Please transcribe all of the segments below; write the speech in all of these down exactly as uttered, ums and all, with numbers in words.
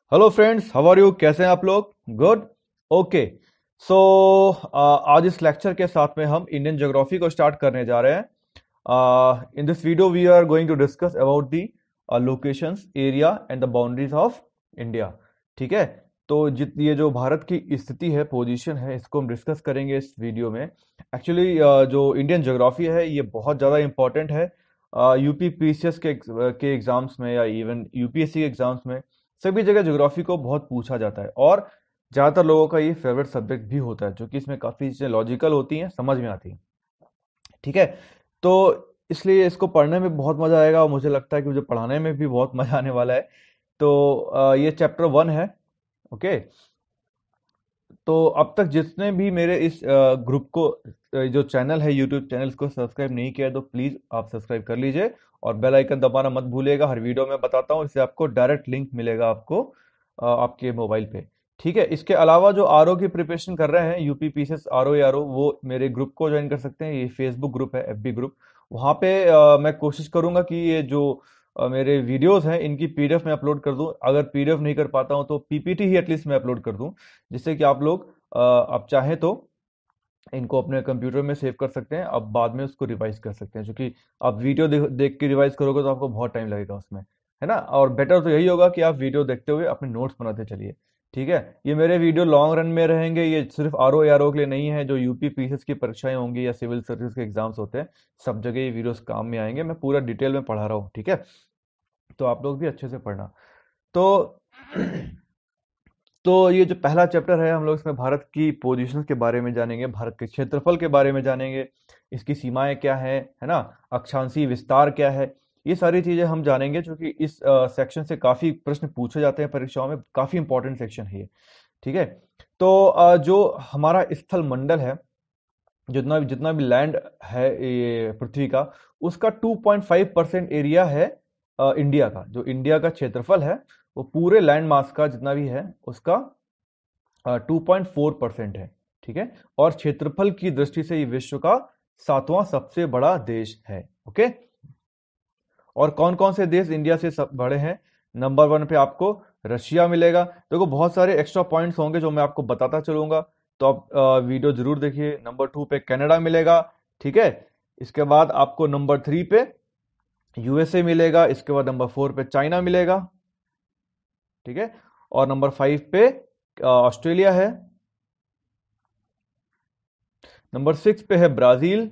Hello friends, how are you? कैसे हैं आप लोग? गुड। ओके। सो आज इस लेक्चर के साथ में हम इंडियन ज्योग्राफी को स्टार्ट करने जा रहे हैं। In this video we are going to discuss about the locations, area and the boundaries of India. ठीक है। तो जित ये जो भारत की स्थिति है, पोजीशन है, इसको हम डिस्कस करेंगे इस वीडियो में। एक्चुअली जो इंडियन ज्योग्राफी है ये बहुत ज़्यादा इंपॉर्टेंट है। यूपी पीसीएस के के एग्जाम्स में या इवन यूपीएससी के एग्जाम्स में सभी जगह ज्योग्राफी को बहुत पूछा जाता है और ज़्यादातर लोगों का ये फेवरेट सब्जेक्ट भी होता है, जो कि इसमें काफ़ी चीज़ें लॉजिकल होती हैं, समझ में आती हैं। ठीक है। तो इसलिए इसको पढ़ने में बहुत मज़ा आएगा और मुझे लगता है कि मुझे पढ़ाने में भी बहुत मज़ा आने वाला है। तो अ, ये चैप्टर वन है। ओके। तो अब तक जितने भी मेरे इस ग्रुप को अ, जो चैनल है, यूट्यूब चैनल को सब्सक्राइब नहीं किया है तो प्लीज़ आप सब्सक्राइब कर लीजिए और बेल आइकन दबाना मत भूलिएगा। हर वीडियो में बताता हूँ, इससे आपको डायरेक्ट लिंक मिलेगा आपको अ, आपके मोबाइल पे। ठीक है। इसके अलावा जो आर ओ की प्रिपरेशन कर रहे हैं, यूपी पीसीएस आर ओ या आर ओ, वो मेरे ग्रुप को ज्वाइन कर सकते हैं। ये फेसबुक ग्रुप है, एफबी ग्रुप। वहाँ पे अ, मैं कोशिश करूँगा कि ये जो अ, मेरे वीडियोस हैं इनकी पीडीएफ में अपलोड कर दूं। अगर पीडीएफ नहीं कर पाता हूं तो पीपीटी ही एटलीस्ट मैं अपलोड कर दूं, जिससे कि आप लोग अ, आप चाहें तो इनको अपने कंप्यूटर में सेव कर सकते हैं। अब बाद में उसको रिवाइज कर सकते हैं, क्योंकि आप वीडियो देख देख के रिवाइज करोगे तो आपको बहुत टाइम लगेगा उसमें, है ना। और बेटर तो यही होगा कि आप वीडियो देखते हुए अपने नोट्स बनाते चलिए। ठीक है। ये मेरे वीडियो लॉन्ग रन में रहेंगे, ये सिर्फ आर ओ आर ओ के लिए नहीं है। जो यूपी पीसीएस की परीक्षाएं होंगी या सिविल सर्विस के एग्जाम्स होते हैं, सब जगह ये वीडियोस काम में आएंगे। मैं पूरा डिटेल में पढ़ा रहा हूँ। ठीक है। तो आप लोग भी अच्छे से पढ़ना। तो तो ये जो पहला चैप्टर है, हम लोग इसमें भारत की पोजीशंस के बारे में जानेंगे, भारत के क्षेत्रफल के बारे में जानेंगे, इसकी सीमाएं क्या है है ना, अक्षांशीय विस्तार क्या है। ये सारी चीजें हम जानेंगे, क्योंकि इस सेक्शन से काफी प्रश्न पूछे जाते हैं परीक्षाओं में। काफी इंपॉर्टेंट सेक्शन है ये। ठीक है। तो अ, जो हमारा स्थल मंडल है, जितना भी जितना भी लैंड है ये पृथ्वी का, उसका two point five percent area है अ, इंडिया का। जो इंडिया का क्षेत्रफल है वो पूरे लैंड मास का जितना भी है उसका टू पॉइंट फोर परसेंट है। ठीक है। और क्षेत्रफल की दृष्टि से ये विश्व का सातवां सबसे बड़ा देश है। ओके। और कौन कौन से देश इंडिया से सब बड़े हैं? नंबर वन पे आपको रशिया मिलेगा। देखो, बहुत सारे एक्स्ट्रा पॉइंट्स होंगे जो मैं आपको बताता चलूंगा, तो आप अ, वीडियो जरूर देखिए। नंबर टू पे कनाडा मिलेगा। ठीक है। इसके बाद आपको नंबर थ्री पे यूएसए मिलेगा। इसके बाद नंबर फोर पे चाइना मिलेगा। ठीक है। और नंबर फाइव पे अ, ऑस्ट्रेलिया है। नंबर सिक्स पे है ब्राजील।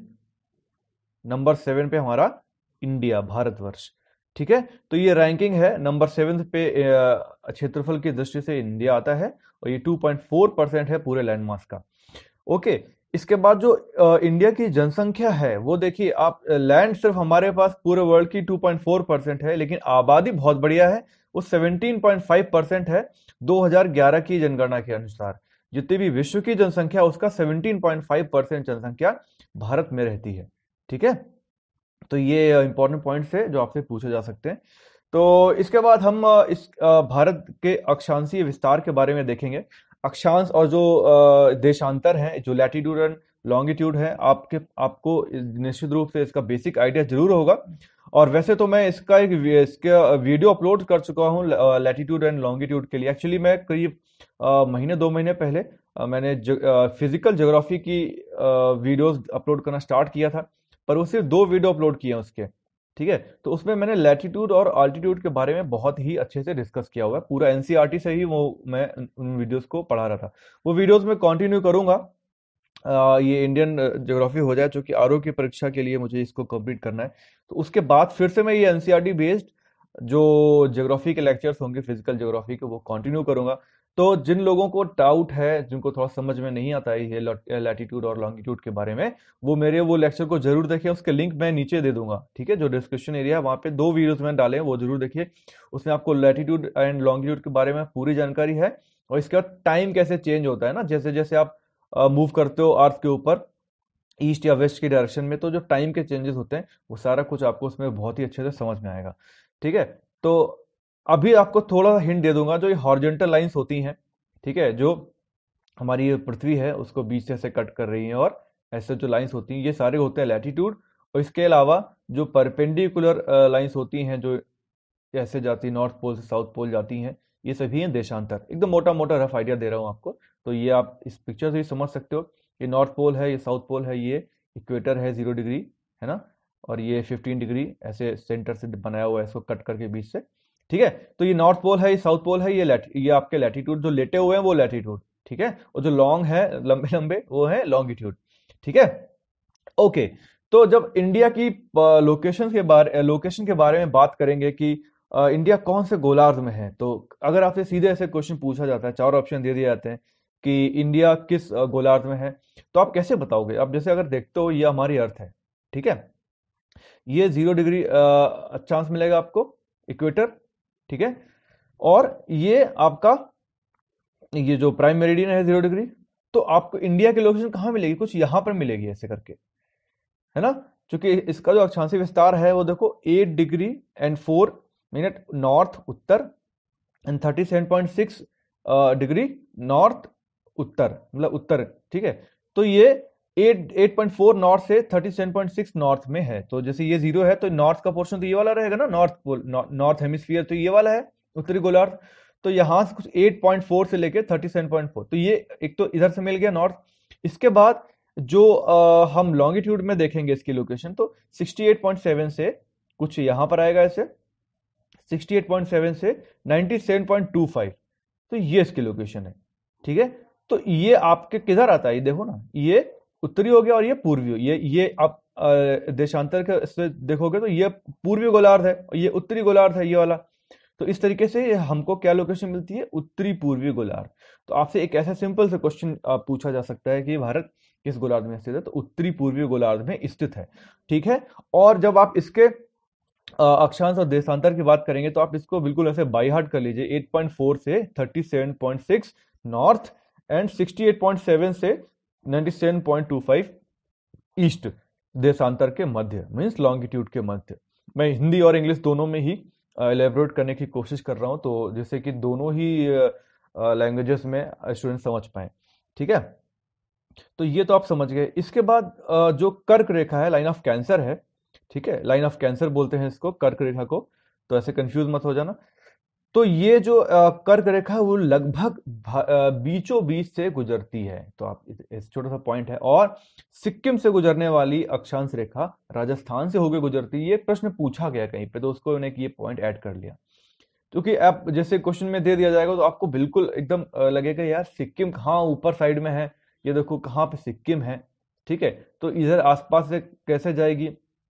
नंबर सेवन पे हमारा इंडिया, भारतवर्ष। ठीक है। तो ये रैंकिंग है। नंबर सेवन पे अ, क्षेत्रफल की दृष्टि से इंडिया आता है और ये टू पॉइंट फोर परसेंट है पूरे लैंड मास का। ओके। इसके बाद जो अ, इंडिया की जनसंख्या है वो देखिए आप, लैंड सिर्फ हमारे पास पूरे वर्ल्ड की टू पॉइंट फोर परसेंट है, लेकिन आबादी बहुत बढ़िया है, वो सेवनटीन पॉइंट फाइव परसेंट है। दो हज़ार ग्यारह की जनगणना के अनुसार जितनी भी विश्व की जनसंख्या, उसका सेवनटीन पॉइंट फाइव परसेंट जनसंख्या भारत में रहती है। ठीक है। तो ये इंपॉर्टेंट पॉइंट्स है जो आपसे पूछे जा सकते हैं। तो इसके बाद हम अ, इस अ, भारत के अक्षांशीय विस्तार के बारे में देखेंगे। अक्षांश और जो अ, देशांतर है, जो लैटिट्यूड एंड लॉन्गिट्यूड है, आपके आपको निश्चित रूप से इसका बेसिक आइडिया जरूर होगा। और वैसे तो मैं इसका एक वी- इसका वीडियो अपलोड कर चुका हूँ लैटिट्यूड एंड लॉन्गिट्यूड के लिए। एक्चुअली मैं करीब अ, महीने दो महीने पहले अ, मैंने फिजिकल ज्योग्राफी की वीडियोस अपलोड करना स्टार्ट किया था, पर वो सिर्फ दो वीडियो अपलोड किए हैं उसके। ठीक है। तो उसमें मैंने लैटिट्यूड और आल्टीट्यूड के बारे में बहुत ही अच्छे से डिस्कस किया हुआ है। पूरा एनसीईआरटी से ही वो मैं उन उन वीडियोस को पढ़ा रहा था। वो वीडियोस में कंटिन्यू करूंगा। अ, ये इंडियन ज्योग्राफी हो जाए, क्योंकि आर ओ की परीक्षा के लिए मुझे इसको कंप्लीट करना है। तो उसके बाद फिर से मैं ये एनसीईआरटी बेस्ड जो ज्योग्राफी के लेक्चर्स होंगे फिजिकल ज्योग्राफी के, वो कंटिन्यू करूंगा। तो जिन लोगों को डाउट है, जिनको थोड़ा समझ में नहीं आता है ये लैटिट्यूड और लॉन्गिट्यूड के बारे में, वो मेरे वो लेक्चर को जरूर देखिए। उसके लिंक मैं नीचे दे दूंगा। ठीक है। जो डिस्क्रिप्शन एरिया है वहाँ पे दो वीडियोस मैंने डाले हैं, वो जरूर देखिए। उसमें आपको लैटिट्यूड एंड लॉन्गिट्यूड के बारे में पूरी जानकारी है। और इसके बाद टाइम कैसे चेंज होता है ना, जैसे जैसे आप मूव करते हो अर्थ के ऊपर ईस्ट या वेस्ट की डायरेक्शन में, तो जो टाइम के चेंजेस होते हैं वो सारा कुछ आपको उसमें बहुत ही अच्छे से समझ में आएगा। ठीक है। तो अभी आपको थोड़ा हिंट दे दूंगा। जो ये हॉरिजॉन्टल लाइंस होती हैं, ठीक है, जो हमारी ये पृथ्वी है उसको बीच से ऐसे कट कर रही हैं, और ऐसे जो लाइंस होती हैं ये सारे होते हैं लैटिट्यूड। और इसके अलावा जो परपेंडिकुलर लाइंस होती हैं, जो ऐसे जाती है नॉर्थ पोल से साउथ पोल जाती हैं, ये सभी हैं देशांतर। एकदम मोटा मोटा रफ आइडिया दे रहा हूँ आपको, तो ये आप इस पिक्चर से ही समझ सकते हो। ये नॉर्थ पोल है, ये साउथ पोल है, ये इक्वेटर है जीरो डिग्री, है ना, और ये फिफ्टीन डिग्री ऐसे सेंटर से बनाया हुआ है इसको कट करके बीच से, ठीक है। तो ये नॉर्थ पोल है, ये साउथ पोल है, ये लैट ये आपके लैटिट्यूड, जो लेटे हुए हैं वो लैटिट्यूड, ठीक है, और जो लॉन्ग है लंबे लंबे वो है लॉन्गिट्यूड, ठीक है। ओके, तो जब इंडिया की लोकेशन के बारे लोकेशन के बारे में बात करेंगे कि अ, इंडिया कौन से गोलार्ध में है, तो अगर आपसे सीधे ऐसे क्वेश्चन पूछा जाता है, चार ऑप्शन दे दिए जाते हैं कि इंडिया किस अ, गोलार्ध में है, तो आप कैसे बताओगे? आप जैसे अगर देखते हो ये हमारी अर्थ है, ठीक है, ये जीरो डिग्री चांस मिलेगा आपको, इक्वेटर, ठीक है, और ये आपका ये जो प्राइम मेरिडियन है जीरो डिग्री, तो आपको इंडिया की लोकेशन कहाँ मिलेगी? कुछ यहां पर मिलेगी ऐसे करके, है ना, क्योंकि इसका जो अक्षांशीय विस्तार है वो देखो eight degree and four minute north उत्तर and thirty seven point six degree north उत्तर, मतलब उत्तर, ठीक है। तो ये eight eight point four north से thirty seven point six north में है, तो जैसे ये जीरो है तो नॉर्थ का पोर्शन तो ये वाला रहेगा ना, नॉर्थ पोल, नॉर्थ हेमिस्फीयर तो ये वाला है, उत्तरी गोलार्ध। तो यहां से कुछ एट पॉइंट फोर से लेके थर्टी सेवन पॉइंट फोर, तो ये एक तो इधर से मिल गया नॉर्थ। इसके बाद जो आ, हम लॉन्गिट्यूड में देखेंगे इसकी लोकेशन, तो सिक्सटी एट पॉइंट सेवन से कुछ यहां पर आएगा ऐसे, सिक्सटी एट पॉइंट सेवन से ninety seven point two five, तो ये इसकी लोकेशन है, ठीक है। तो ये आपके किधर आता है? ये देखो ना, ये उत्तरी हो गया और ये पूर्वी हो, ये ये आप अ, देशांतर के से देखोगे तो ये पूर्वी गोलार्ध है और ये उत्तरी गोलार्ध है, ये वाला। तो इस तरीके से हमको क्या लोकेशन मिलती है? उत्तरी पूर्वी गोलार्ध। तो आपसे एक ऐसा सिंपल सा क्वेश्चन पूछा जा सकता है कि भारत किस गोलार्ध में स्थित है, तो उत्तरी पूर्वी गोलार्ध में स्थित है, ठीक है। और जब आप इसके अ, अक्षांश और देशांतर की बात करेंगे तो आप इसको बिल्कुल ऐसे बाई हार्ट कर लीजिए, एट पॉइंट फोर से thirty seven point six north and sixty eight point seven से ninety seven point two five east, देशांतर के मध्य, मींस लॉन्गिट्यूड के मध्य। मैं हिंदी और इंग्लिश दोनों में ही एलेबोरेट करने की कोशिश कर रहा हूं, तो जैसे कि दोनों ही लैंग्वेजेस में स्टूडेंट समझ पाए, ठीक है। तो ये तो आप समझ गए। इसके बाद अ, जो कर्क रेखा है, लाइन ऑफ कैंसर है, ठीक है, लाइन ऑफ कैंसर बोलते हैं इसको, कर्क रेखा को, तो ऐसे कंफ्यूज मत हो जाना। तो ये जो अ, कर्क रेखा है वो लगभग भा- अ, बीचों बीच से गुजरती है, तो आप इस इस छोटा सा पॉइंट है। और सिक्किम से गुजरने वाली अक्षांश रेखा राजस्थान से होकर गुजरती है, ये प्रश्न पूछा गया कहीं पे, तो उसको उन्हें ये पॉइंट ऐड कर लिया, क्योंकि आप जैसे क्वेश्चन में दे दिया जाएगा तो आपको बिल्कुल एकदम अ, लगेगा यार सिक्किम कहाँ ऊपर साइड में है, ये देखो कहाँ पे सिक्किम है, ठीक है, तो इधर आसपास से कैसे जाएगी,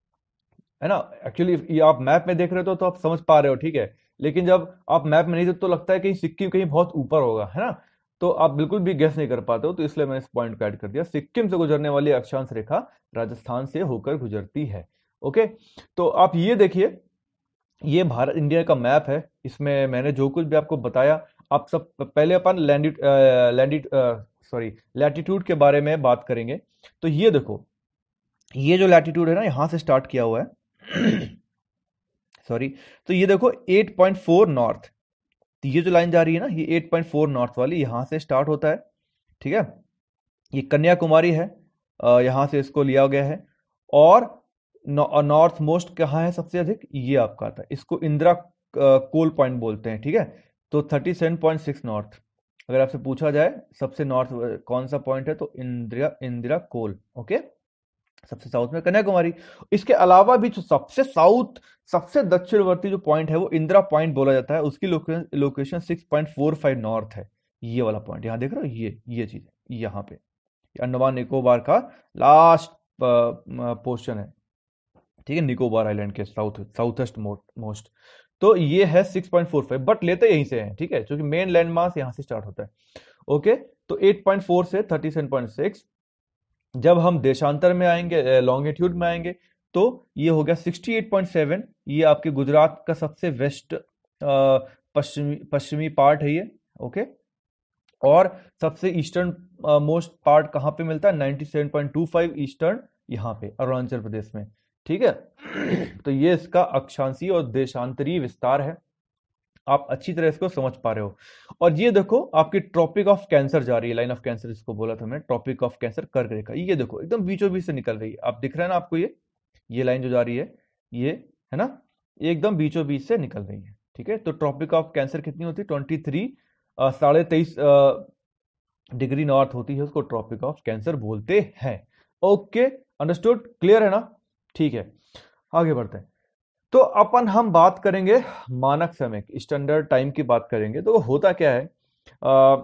है ना। एक्चुअली ये आप मैप में देख रहे हो तो आप समझ पा रहे हो, ठीक है, लेकिन जब आप मैप में नहीं देखते तो लगता है कि सिक्किम कहीं बहुत ऊपर होगा, है ना, तो आप बिल्कुल भी गेस नहीं कर पाते हो, तो इसलिए मैंने इस पॉइंट को ऐड कर दिया। सिक्किम से गुजरने वाली अक्षांश रेखा राजस्थान से होकर गुजरती है। ओके, तो आप ये देखिए, ये भारत इंडिया का मैप है, इसमें मैंने जो कुछ भी आपको बताया, आप सब पहले अपन लैंडिट लैंडिट सॉरी लैटिट्यूड के बारे में बात करेंगे। तो ये देखो, ये जो लैटिट्यूड है ना, यहां से स्टार्ट किया हुआ है सॉरी, तो ये देखो एट पॉइंट फोर नॉर्थ, तो ये जो लाइन जा रही है ना, ये एट पॉइंट फोर नॉर्थ वाली यहां से स्टार्ट होता है, ठीक है, ये कन्याकुमारी है, अ, यहाँ से इसको लिया गया है। और नॉर्थ मोस्ट कहाँ है सबसे अधिक? ये आपका आता है, इसको इंदिरा कोल पॉइंट बोलते हैं, ठीक है। तो thirty seven point six north, अगर आपसे पूछा जाए सबसे नॉर्थ कौन सा पॉइंट है, तो इंदिरा इंदिरा कोल, ओके। सबसे साउथ में कन्याकुमारी। इसके अलावा भी जो सबसे साउथ, सबसे दक्षिणवर्ती जो पॉइंट है वो इंदिरा पॉइंट बोला जाता है, उसकी location location six point four five north है, ये वाला पॉइंट यहाँ देख रहे हो, ये ये चीज यहाँ पे अंडमान निकोबार का लास्ट पोर्शन है, ठीक है, निकोबार आइलैंड के साउथ साउथेस्ट मोस्ट। तो ये है six point four five, but लेते यहीं से हैं, ठीक है, क्योंकि मेन लैंड मास यहाँ से स्टार्ट होता है, ओके। तो एट पॉइंट फोर से थर्टी सेवन पॉइंट सिक्स, जब हम देशांतर में आएंगे, लॉन्गिट्यूड में आएंगे, तो ये हो गया सिक्सटी एट पॉइंट सेवन, ये आपके गुजरात का सबसे वेस्ट पश्चिमी पश्चिमी पार्ट है ये, ओके। और सबसे ईस्टर्न मोस्ट पार्ट कहाँ पे मिलता है? Ninety seven point two five eastern, यहाँ पे अरुणाचल प्रदेश में, ठीक है। तो ये इसका अक्षांशीय और देशांतरीय विस्तार है, आप अच्छी तरह इसको समझ पा रहे हो। और ये देखो आपकी ट्रॉपिक ऑफ कैंसर जा रही है, लाइन ऑफ कैंसर इसको बोला था मैंने, ट्रॉपिक ऑफ कैंसर कर्क रेखा, ये देखो एकदम बीचों बीच से निकल रही है, आप दिख रहा है ना आपको, ये ये लाइन जो जा रही है, ये है ना, ये एकदम बीचों बीच से निकल रही है, ठीक है। तो ट्रॉपिक ऑफ कैंसर कितनी होती है, ट्वेंटी थ्री साढ़े तेईस डिग्री नॉर्थ होती है, उसको ट्रॉपिक ऑफ कैंसर बोलते हैं। ओके, अंडरस्टूड, क्लियर है ना? ठीक है, आगे बढ़ते हैं। तो अपन हम बात करेंगे मानक समय की, स्टैंडर्ड टाइम की बात करेंगे। तो होता क्या है, आ,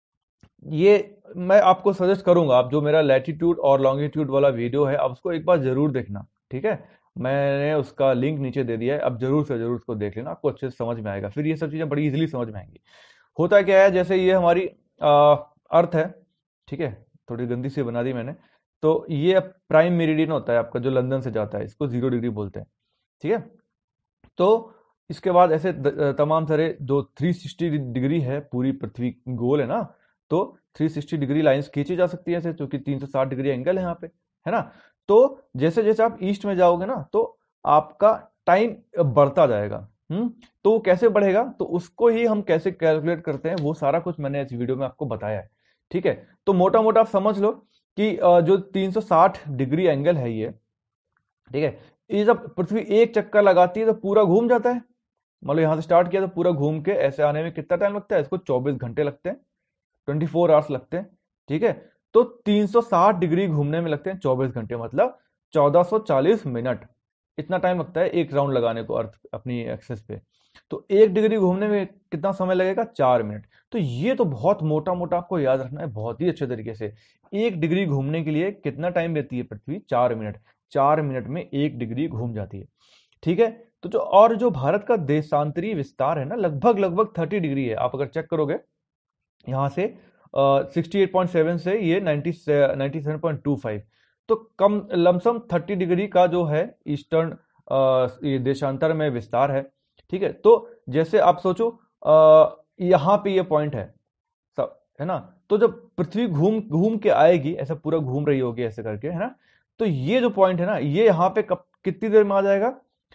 ये मैं आपको सजेस्ट करूंगा, आप जो मेरा लैटिट्यूड और लॉन्गिट्यूड वाला वीडियो है आप उसको एक बार जरूर देखना, ठीक है। मैंने उसका लिंक नीचे दे दिया है, अब जरूर से जरूर उसको देख लेना, आपको अच्छे से समझ में आएगा, फिर ये सब चीजें बड़ी इजीली समझ में आएंगी। होता क्या है, जैसे ये हमारी अर्थ है, ठीक है, थोड़ी गंदी सी बना दी मैंने। तो ये प्राइम मेरिडियन होता है आपका, जो लंदन से जाता है, इसको जीरो डिग्री बोलते हैं, ठीक है। तो इसके बाद ऐसे तमाम सारे जो थ्री सिक्सटी डिग्री है, पूरी पृथ्वी गोल है ना, तो थ्री सिक्सटी डिग्री लाइंस खींची जा सकती है ऐसे, क्योंकि तीन सौ साठ डिग्री एंगल है यहाँ पे, है ना। तो जैसे जैसे आप ईस्ट में जाओगे ना, तो आपका टाइम बढ़ता जाएगा। हम्म तो वो कैसे बढ़ेगा, तो उसको ही हम कैसे कैलकुलेट करते हैं, वो सारा कुछ मैंने इस वीडियो में आपको बताया है, ठीक है। तो मोटा मोटा आप समझ लो कि जो तीन सौ साठ डिग्री एंगल है ये, ठीक है, ये जब पृथ्वी एक चक्कर लगाती है तो पूरा घूम जाता है। मान लो यहां से स्टार्ट किया तो पूरा घूम के ऐसे आने में कितना टाइम लगता है, इसको चौबीस घंटे लगते हैं, ट्वेंटी फोर आवर्स लगते हैं, ठीक है। तो तीन सौ साठ डिग्री घूमने में लगते हैं चौबीस घंटे, मतलब चौदह सौ चालीस मिनट, इतना टाइम लगता है एक राउंड लगाने को अर्थ अपनी एक्सेस पे। तो एक डिग्री घूमने में कितना समय लगेगा, चार मिनट। तो ये तो बहुत मोटा मोटा आपको याद रखना है बहुत ही अच्छे तरीके से। एक डिग्री घूमने के लिए कितना टाइम लेती है पृथ्वी, चार मिनट। चार मिनट में एक डिग्री घूम जाती है, ठीक है। तो जो और जो भारत का देशांतरी विस्तार है ना, लगभग लगभग थर्टी डिग्री है। आप अगर चेक करोगे यहां से सिक्सटी एट पॉइंट सेवन से ये ninety seven point two five, तो कम लमसम थर्टी डिग्री का जो है ईस्टर्न ये देशांतर में विस्तार है, ठीक है। तो जैसे आप सोचो यहां पे ये पॉइंट है सब, है ना। तो जब पृथ्वी घूम घूम के आएगी, ऐसा पूरा घूम रही होगी ऐसे करके, है ना, तो ये जो पॉइंट है ना, ये यहाँ पे कब कितनी देर में आ जाएगा।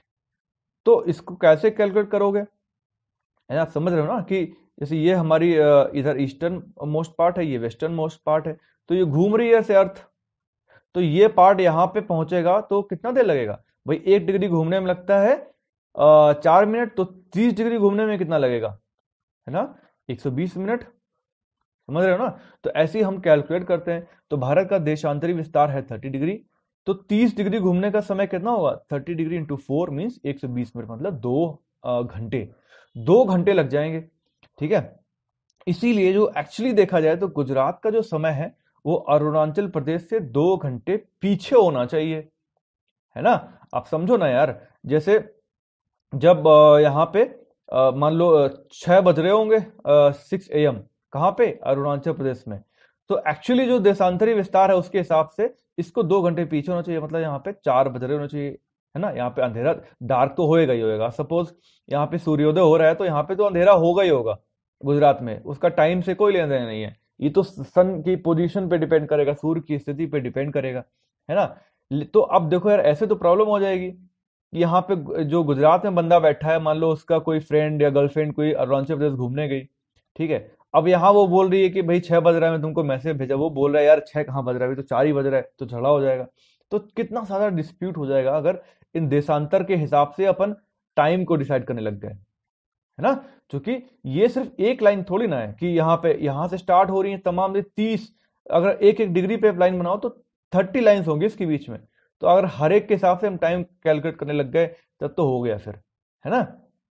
तो इसको कैसे कैलकुलेट करोगे, है ना, समझ रहे हो ना, कि जैसे ये हमारी इधर ईस्टर्न मोस्ट पार्ट है, ये वेस्टर्न मोस्ट पार्ट है, तो ये घूम रही है ऐसे अर्थ। तो ये पार्ट यहाँ पे पहुंचेगा तो कितना देर लगेगा भाई, एक डिग्री घूमने में लगता है आ, चार मिनट, तो तीस डिग्री घूमने में कितना लगेगा, है ना, एक सौ बीस मिनट, समझ रहे हो ना। तो ऐसे ही हम कैलकुलेट करते हैं। तो भारत का देशांतरी विस्तार है थर्टी डिग्री, तो तीस डिग्री घूमने का समय कितना होगा, thirty degree into four means एक सौ बीस मिनट, मतलब दो घंटे, दो घंटे लग जाएंगे, ठीक है। इसीलिए जो एक्चुअली देखा जाए तो गुजरात का जो समय है वो अरुणाचल प्रदेश से दो घंटे पीछे होना चाहिए, है ना। आप समझो ना यार, जैसे जब यहाँ पे मान लो छह बज रहे होंगे, सिक्स ए एम, कहाँ पे, अरुणाचल प्रदेश में, तो एक्चुअली जो देशांतरी विस्तार है उसके हिसाब से इसको दो घंटे पीछे होना चाहिए, मतलब यहाँ पे चार बज रहे होना चाहिए, है ना। यहाँ पे अंधेरा डार्क तो होएगा ही होएगा, सपोज यहाँ पे सूर्योदय हो रहा है तो यहाँ पे तो अंधेरा होगा ही होगा गुजरात में, उसका टाइम से कोई लेना देना नहीं है, ये तो सन की पोजीशन पे डिपेंड करेगा, सूर्य की स्थिति पे डिपेंड करेगा, है ना। तो अब देखो यार, ऐसे तो प्रॉब्लम हो जाएगी। यहाँ पे जो गुजरात में बंदा बैठा है, मान लो उसका कोई फ्रेंड या गर्लफ्रेंड कोई अरुणाचल प्रदेश घूमने गई, ठीक है। अब यहाँ वो बोल रही है कि भाई छह बज रहा है, मैं तुमको मैसेज भेजा, वो बोल रहा है यार छह कहाँ बज रहा है, अभी तो चार ही बज रहा है, तो झगड़ा हो जाएगा। तो कितना सारा डिस्प्यूट हो जाएगा अगर इन देशांतर के हिसाब से अपन टाइम को डिसाइड करने लग गए, है ना। क्योंकि ये सिर्फ एक लाइन थोड़ी ना है कि यहाँ पे यहाँ से स्टार्ट हो रही है तमाम तीस, अगर एक एक डिग्री पे लाइन बनाओ तो थर्टी लाइन्स होंगी इसके बीच में। तो अगर हर एक के हिसाब से हम टाइम कैलकुलेट करने लग गए तब तो हो गया फिर, है ना।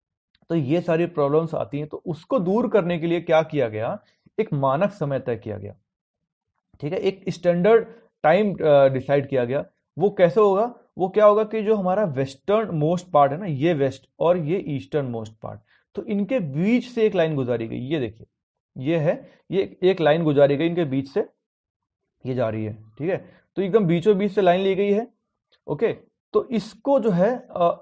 तो ये सारी प्रॉब्लम्स आती हैं, तो उसको दूर करने के लिए क्या किया गया, एक मानक समय तय किया गया, ठीक है, एक स्टैंडर्ड टाइम डिसाइड किया गया। वो कैसे होगा, वो क्या होगा कि जो हमारा वेस्टर्न मोस्ट पार्ट है ना, ये वेस्ट और ये ईस्टर्न मोस्ट पार्ट, तो इनके बीच से एक लाइन गुजारी गई, ये देखिए, ये है, ये एक लाइन गुजारी गई इनके बीच से, ये जा रही है, ठीक है। तो एकदम बीचों बीच से लाइन ली गई है, ओके। तो इसको जो है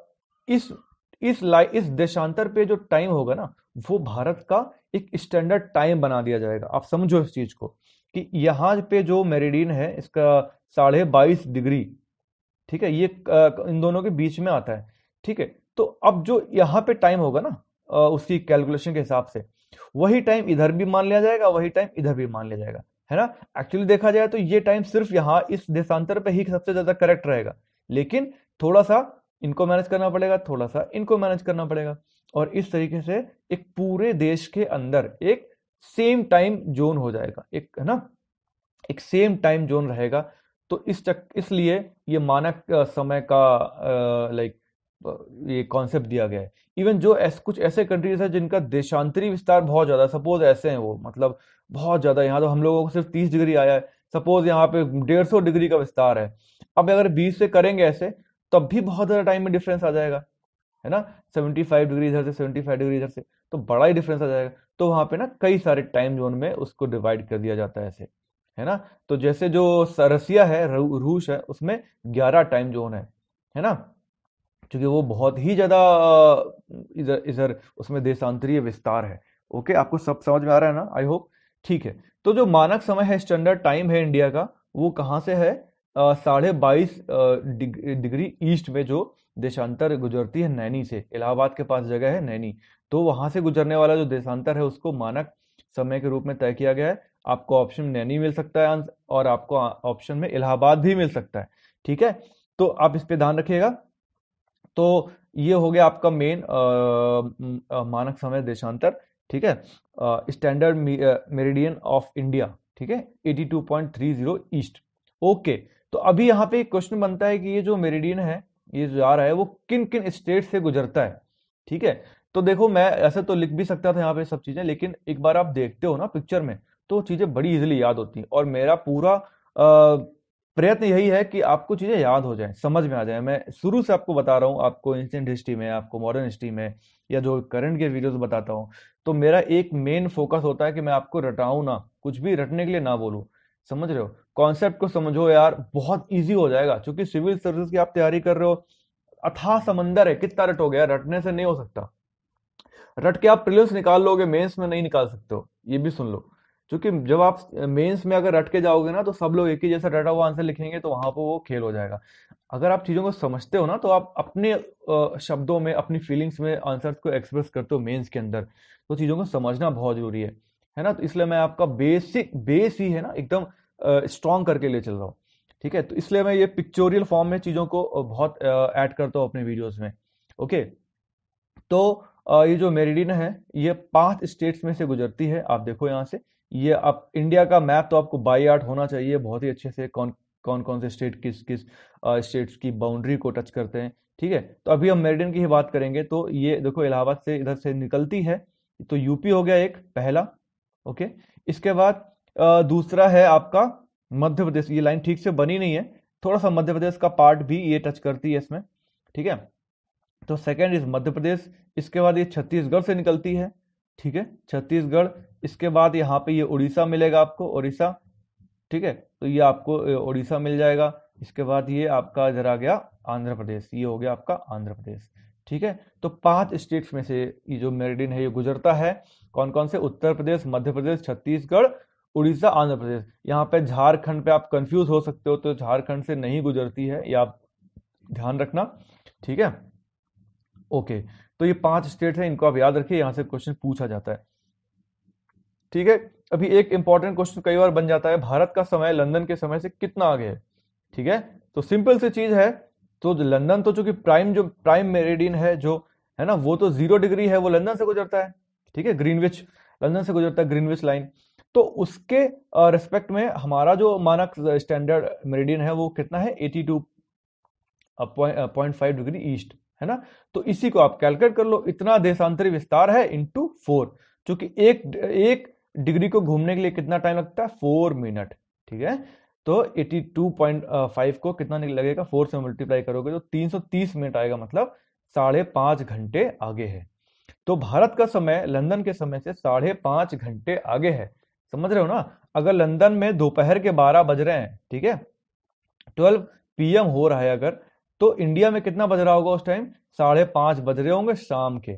इस इस लाइन इस देशांतर पे जो टाइम होगा ना, वो भारत का एक स्टैंडर्ड टाइम बना दिया जाएगा। आप समझो इस चीज को कि यहाँ पे जो मेरिडियन है इसका साढ़े बाईस डिग्री, ठीक है, ये इन दोनों के बीच में आता है, ठीक है। तो अब जो यहाँ पे टाइम होगा ना उसकी कैलकुलेशन के हिसाब से, वही टाइम इधर भी मान लिया जाएगा, वही टाइम इधर भी मान लिया जाएगा, है ना। एक्चुअली देखा जाए तो ये टाइम सिर्फ यहाँ इस देशांतर पे ही सबसे ज्यादा करेक्ट रहेगा, लेकिन थोड़ा सा इनको मैनेज करना पड़ेगा, थोड़ा सा इनको मैनेज करना पड़ेगा। और इस तरीके से एक पूरे देश के अंदर एक सेम टाइम जोन हो जाएगा, एक है ना, एक सेम टाइम जोन रहेगा। तो इस चक इसलिए ये मानक समय का लाइक ये कॉन्सेप्ट दिया गया है। इवन जो ऐस, कुछ ऐसे कंट्रीज है जिनका देशांतरी विस्तार बहुत ज्यादा, सपोज ऐसे हैं वो, मतलब बहुत ज्यादा, यहाँ तो हम लोगों को सिर्फ तीस डिग्री आया है, सपोज यहाँ पे डेढ़ सौ डिग्री का विस्तार है। अब अगर बीस से करेंगे ऐसे, तब भी बहुत ज्यादा टाइम में डिफरेंस आ जाएगा, है ना, सेवेंटी फाइव डिग्री इधर से, सेवेंटी फाइव डिग्री इधर से, तो बड़ा ही डिफरेंस आ जाएगा। तो वहां पे ना कई सारे टाइम जोन में उसको डिवाइड कर दिया जाता है ऐसे, है ना। तो जैसे जो रसिया है, रूस है, उसमें ग्यारह टाइम जोन है है ना, क्योंकि वो बहुत ही ज्यादा इधर इधर उसमें देशांतरीय विस्तार है। ओके, आपको सब समझ में आ रहा है ना, आई होप। ठीक है, तो जो मानक समय है, स्टैंडर्ड टाइम है इंडिया का, वो कहाँ से है, अ, साढ़े बाईस डिग्री ईस्ट में जो देशांतर गुजरती है नैनी से, इलाहाबाद के पास जगह है नैनी, तो वहां से गुजरने वाला जो देशांतर है उसको मानक समय के रूप में तय किया गया है। आपको ऑप्शन नैनी मिल सकता है आंस- और आपको ऑप्शन में इलाहाबाद भी मिल सकता है। ठीक है, तो आप इस पे ध्यान रखिएगा। तो ये हो गया आपका मेन मानक समय देशांतर। ठीक है, स्टैंडर्ड मेरिडियन ऑफ इंडिया, ठीक है, eighty two point three zero east. Okay, तो अभी यहाँ पे एक क्वेश्चन बनता है कि ये जो मेरिडियन है, ये जो जा रहा है, वो किन किन स्टेट से गुजरता है। ठीक है, तो देखो मैं ऐसे तो लिख भी सकता था यहाँ पे सब चीजें, लेकिन एक बार आप देखते हो ना पिक्चर में, तो चीजें बड़ी इजीली याद होती हैं। और मेरा पूरा अ, प्रयत्न यही है कि आपको चीजें याद हो जाएं, समझ में आ जाए। मैं शुरू से आपको बता रहा हूँ, आपको एंशिएंट हिस्ट्री में, आपको मॉडर्न हिस्ट्री में, या जो करंट के वीडियोस बताता हूँ, तो मेरा एक मेन फोकस होता है कि मैं आपको रटाऊं ना, कुछ भी रटने के लिए ना बोलूं। समझ रहे हो, कॉन्सेप्ट को समझो यार, बहुत ईजी हो जाएगा। क्योंकि सिविल सर्विस की आप तैयारी कर रहे हो, अथाह समंदर है, कितना रटोगे यार, रटने से नहीं हो सकता। रट के आप प्रीलिम्स निकाल लोगे, मेंस में नहीं निकाल सकते हो, ये भी सुन लो। क्योंकि जब आप मेंस में अगर रट के जाओगे ना, तो सब लोग एक ही जैसा रटा हुआ आंसर लिखेंगे, तो वहां पर वो खेल हो जाएगा। अगर आप चीजों को समझते हो ना, तो आप अपने अ, शब्दों में, अपनी फीलिंग्स में आंसर्स को एक्सप्रेस करते हो मेंस के अंदर। तो चीजों को समझना बहुत जरूरी है है ना। तो इसलिए मैं आपका बेसिक बेस ही है ना एकदम स्ट्रॉन्ग करके ले चल रहा हूँ। ठीक है, तो इसलिए मैं ये पिक्चोरियल फॉर्म में चीजों को अ, बहुत ऐड करता हूँ अपने वीडियोस में। ओके, तो अ, ये जो मेरिडियन है, ये पांच स्टेट्स में से गुजरती है। आप देखो यहाँ से, ये आप इंडिया का मैप तो आपको बाई आर्ट होना चाहिए बहुत ही अच्छे से, कौन कौन कौन से स्टेट किस किस स्टेट्स की बाउंड्री को टच करते हैं। ठीक है, तो अभी हम मेरिडियन की ही बात करेंगे। तो ये देखो, इलाहाबाद से इधर से निकलती है, तो यूपी हो गया एक पहला। ओके, इसके बाद अ, दूसरा है आपका मध्य प्रदेश। ये लाइन ठीक से बनी नहीं है, थोड़ा सा मध्य प्रदेश का पार्ट भी ये टच करती है इसमें। ठीक है, तो सेकंड इज मध्य प्रदेश। इसके बाद ये छत्तीसगढ़ से निकलती है। ठीक है, छत्तीसगढ़। इसके बाद यहाँ पे ये उड़ीसा मिलेगा आपको, उड़ीसा। ठीक है, तो ये आपको अ, उड़ीसा मिल जाएगा। इसके बाद ये आपका इधर आ गया आंध्र प्रदेश, ये हो गया आपका आंध्र प्रदेश। ठीक है, तो पांच स्टेट्स में से ये जो मेरिडियन है ये गुजरता है। कौन कौन से, उत्तर प्रदेश, मध्य प्रदेश, छत्तीसगढ़, उड़ीसा, आंध्र प्रदेश। यहाँ पे झारखंड पे आप कंफ्यूज हो सकते हो, तो झारखंड से नहीं गुजरती है, ये आप ध्यान रखना। ठीक है, ओके, तो ये पांच स्टेट है, इनको आप याद रखिए, यहां से क्वेश्चन पूछा जाता है। ठीक है, अभी एक इंपॉर्टेंट क्वेश्चन कई बार बन जाता है, भारत का समय लंदन के समय से कितना आगे है। ठीक है, तो सिंपल सी चीज है। तो लंदन तो चूंकि प्राइम जो प्राइम मेरिडियन है जो है ना, वो तो जीरो डिग्री है, वो लंदन से गुजरता है। ठीक है, ग्रीनविच, लंदन से गुजरता है ग्रीनविच लाइन। तो उसके रिस्पेक्ट में हमारा जो मानक स्टैंडर्ड मेरिडियन है वो कितना है, eighty two point five degree east, है ना। तो इसी को आप कैलकुलेट कर लो, इतना देशांतरी विस्तार है इंटू फोर, क्योंकि एक एक डिग्री को घूमने के लिए कितना टाइम लगता है, फोर मिनट। ठीक है, तो एटी टू पॉइंट फाइव को कितना लगेगा, फोर से मल्टीप्लाई करोगे तो तीन सौ तीस मिनट आएगा, मतलब साढ़े पांच घंटे आगे है। तो भारत का समय लंदन के समय से साढ़े पांच घंटे आगे है। समझ रहे हो ना, अगर लंदन में दोपहर के बारह बज रहे हैं, ठीक है, ट्वेल्व पीएम हो रहा है अगर, तो इंडिया में कितना बज रहा होगा उस टाइम, साढ़े पांच बज रहे होंगे शाम के।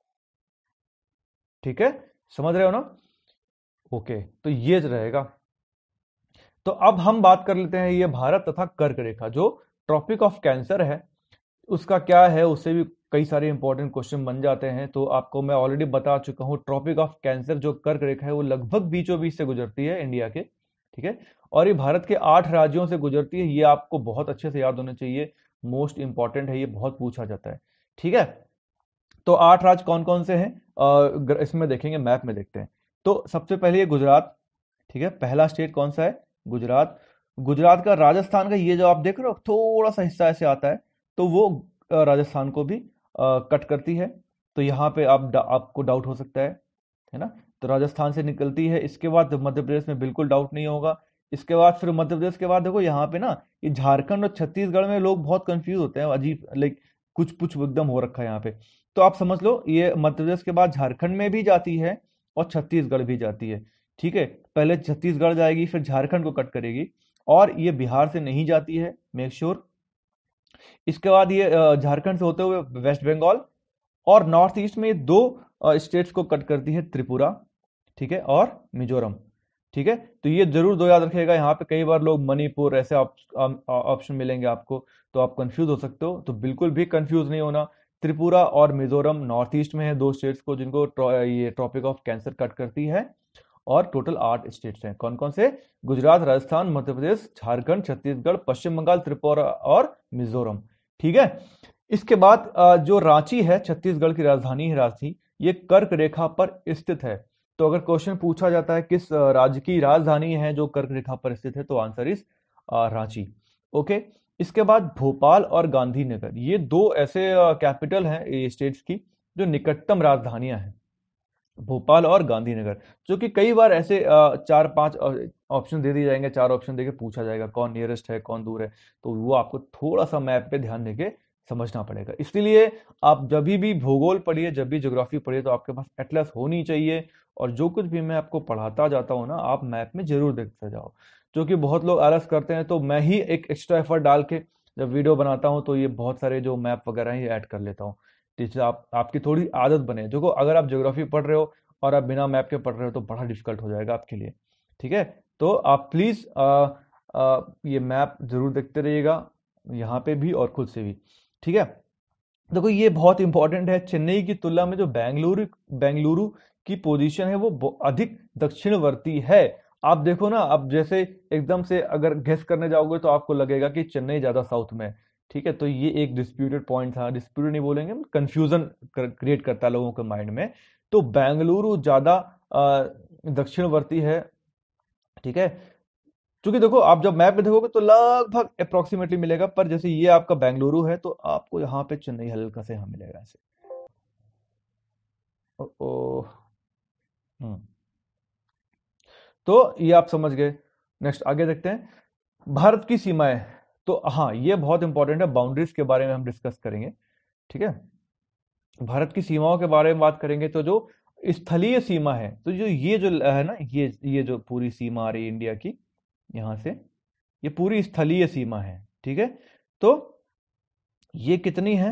ठीक है, समझ रहे हो ना। ओके, तो ये रहेगा। तो अब हम बात कर लेते हैं ये भारत तथा कर्क रेखा, जो ट्रॉपिक ऑफ कैंसर है, उसका क्या है, उससे भी कई सारे इंपॉर्टेंट क्वेश्चन बन जाते हैं। तो आपको मैं ऑलरेडी बता चुका हूं, ट्रॉपिक ऑफ कैंसर जो कर्क रेखा है, वो लगभग बीचों बीच से गुजरती है इंडिया के। ठीक है, और ये भारत के आठ राज्यों से गुजरती है, ये आपको बहुत अच्छे से याद होना चाहिए, मोस्ट इंपॉर्टेंट है, ये बहुत पूछा जाता है। ठीक है, तो आठ राज्य कौन कौन से हैं अ, इसमें देखेंगे, मैप में देखते हैं। तो सबसे पहले ये गुजरात, ठीक है, पहला स्टेट कौन सा है, गुजरात। गुजरात का राजस्थान का ये जो आप देख रहे हो थोड़ा सा हिस्सा ऐसे आता है, तो वो अ, राजस्थान को भी अ, कट करती है। तो यहाँ पे आप आपको डाउट हो सकता है है ना। तो राजस्थान से निकलती है। इसके बाद मध्य प्रदेश में बिल्कुल डाउट नहीं होगा। इसके बाद फिर मध्य प्रदेश के बाद देखो यहाँ पे ना, ये झारखंड और छत्तीसगढ़ में लोग बहुत कंफ्यूज होते हैं, अजीब लाइक कुछ कुछ एकदम हो रखा है यहाँ पे। तो आप समझ लो ये मध्य प्रदेश के बाद झारखंड में भी जाती है और छत्तीसगढ़ भी जाती है, ठीक है। पहले छत्तीसगढ़ जाएगी, फिर झारखंड को कट करेगी, और ये बिहार से नहीं जाती है, मेक श्योर। इसके बाद ये अ, झारखंड से होते हुए वेस्ट बंगाल, और नॉर्थ ईस्ट में ये दो स्टेट्स को कट करती है, त्रिपुरा, ठीक है, और मिजोरम, ठीक है। तो ये जरूर दो याद रखिएगा। यहाँ पे कई बार लोग मणिपुर ऐसे ऑप्शन मिलेंगे आपको, तो आप कंफ्यूज हो सकते हो, तो बिल्कुल भी कंफ्यूज नहीं होना। त्रिपुरा और मिजोरम नॉर्थ ईस्ट में है, दो स्टेट्स को जिनको ट्रो, ये ट्रॉपिक ऑफ कैंसर कट करती है। और टोटल आठ स्टेट्स हैं, कौन कौन से, गुजरात, राजस्थान, मध्य प्रदेश, झारखंड, छत्तीसगढ़, पश्चिम बंगाल, त्रिपुरा और मिजोरम, ठीक है। इसके बाद अ, जो रांची है, छत्तीसगढ़ की राजधानी है रांची, ये कर्क रेखा पर स्थित है। तो अगर क्वेश्चन पूछा जाता है किस अ, राज्य की राजधानी है जो कर्क रेखा पर स्थित है, तो आंसर इज रांची, ओके। इसके बाद भोपाल और गांधीनगर, ये दो ऐसे कैपिटल हैं स्टेट्स की जो निकटतम राजधानियां हैं, भोपाल और गांधीनगर, जो कि कई बार ऐसे अ, चार पांच ऑप्शन दे दिए जाएंगे, चार ऑप्शन देके पूछा जाएगा कौन नियरेस्ट है, कौन दूर है, तो वो आपको थोड़ा सा मैप पे ध्यान देके समझना पड़ेगा। इसलिए आप जब भी भूगोल पढ़िए, जब भी ज्योग्राफी पढ़िए, तो आपके पास एटलस होनी चाहिए, और जो कुछ भी मैं आपको पढ़ाता जाता हूँ ना, आप मैप में जरूर देखते जाओ। जो कि बहुत लोग आलस करते हैं, तो मैं ही एक एक्स्ट्रा एफर्ट डाल के जब वीडियो बनाता हूँ, तो ये बहुत सारे जो मैप वगैरह हैं ये ऐड कर लेता हूँ, जिससे आप आपकी थोड़ी आदत बने। जो को अगर आप ज्योग्राफी पढ़ रहे हो और आप बिना मैप के पढ़ रहे हो, तो बड़ा डिफिकल्ट हो जाएगा आपके लिए, ठीक है। तो आप प्लीज ये मैप जरूर देखते रहिएगा, यहाँ पे भी और खुद से भी, ठीक है। देखो ये बहुत इंपॉर्टेंट है, चेन्नई की तुलना में जो बेंगलुरु बेंगलुरु की पोजीशन है वो ब- अधिक दक्षिणवर्ती है। आप देखो ना, अब जैसे एकदम से अगर गेस करने जाओगे तो आपको लगेगा कि चेन्नई ज्यादा साउथ में है, ठीक है। तो ये एक डिस्प्यूटेड पॉइंट था, डिस्प्यूटेड नहीं बोलेंगे, कंफ्यूजन क्रिएट करता है लोगों के माइंड में। तो बेंगलुरु ज्यादा अ, दक्षिणवर्ती है, ठीक है। क्योंकि देखो आप जब मैप में देखोगे तो लगभग अप्रोक्सीमेटली मिलेगा, पर जैसे ये आपका बेंगलुरु है, तो आपको यहाँ पे चेन्नई हल्का से यहाँ मिलेगा ऐसे। ओ, ओ, हम्म तो ये आप समझ गए। नेक्स्ट आगे देखते हैं, भारत की सीमाएं। तो हाँ, ये बहुत इंपॉर्टेंट है, बाउंड्रीज के बारे में हम डिस्कस करेंगे, ठीक है। भारत की सीमाओं के बारे में बात करेंगे, तो जो स्थलीय सीमा है, तो जो ये जो है ना, ये ये जो पूरी सीमा आ रही है इंडिया की, यहाँ से, ये पूरी स्थलीय सीमा है, ठीक है। तो ये कितनी है,